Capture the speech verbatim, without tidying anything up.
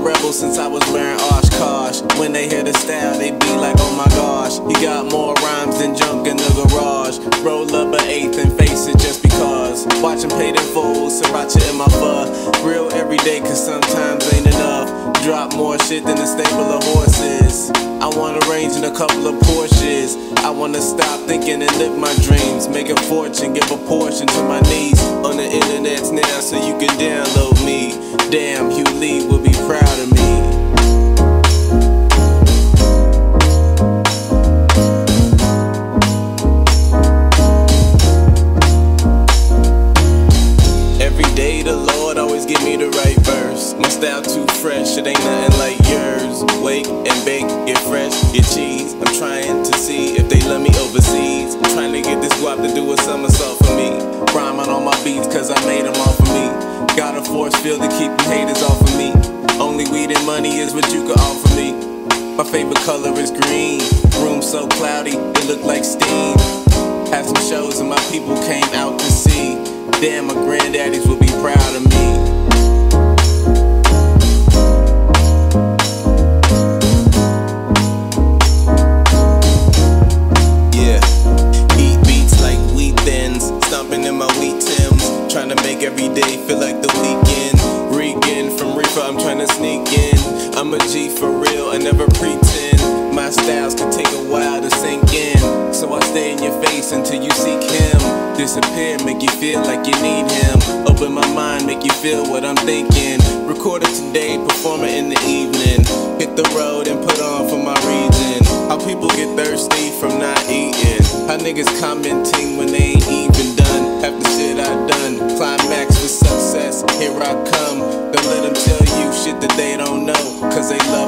rebel since I was wearing Oshkosh. When they hear the style, they be like, oh my gosh, he got more rhymes than junk in the garage. Roll up an eighth and face it just because. Watch him pay them fools, sriracha in my fur. Real everyday, cause sometimes ain't enough. Drop more shit than a stable of horses. I wanna range in a couple of Porsches. I wanna stop thinking and live my dreams. Make a fortune, give a portion to my niece. On the internet's now so you can download me. Damn, Hugh Lee will be proud of me. Every day the Lord always give me the right verse. My style too fresh, it ain't nothing like yours. Wake and bake, get fresh, get cheese. I'm trying to see if they love me overseas. I'm trying to get this guap to do a somersault for me. Rhyming on my beats cause I made them all for me. Got a force field to keep the haters off of me. Only weed and money is what you can offer me. My favorite color is green. Room so cloudy, it look like steam. Had some shows and my people came out to see. Damn, my granddaddies will be proud of me. Yeah, eat beats like wheat thins, stomping in my wheat Timbs, trying to make every day feel like the weekend. Regan from Reaper, I'm trying to sneak in. I'm a G for real, I never pretend. My styles can take a while to sink in, so I stay in your face until you seek him. Disappear, make you feel like you need him. Open my mind, make you feel what I'm thinking. Record it today, perform it in the evening. Hit the road and put on for my region. How people get thirsty from not eating. How niggas commenting when they ain't even done half the shit I done. Climax for success, here I come. Don't let them tell you shit that they don't know, cause they love